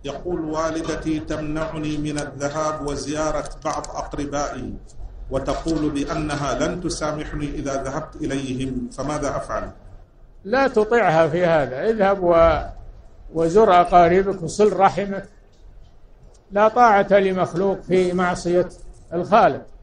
يقول: والدتي تمنعني من الذهاب وزيارة بعض أقربائي، وتقول بأنها لن تسامحني إذا ذهبت إليهم، فماذا أفعل؟ لا تطيعها في هذا، اذهب وزر أقاربك وصل رحمك. لا طاعة لمخلوق في معصية الخالق.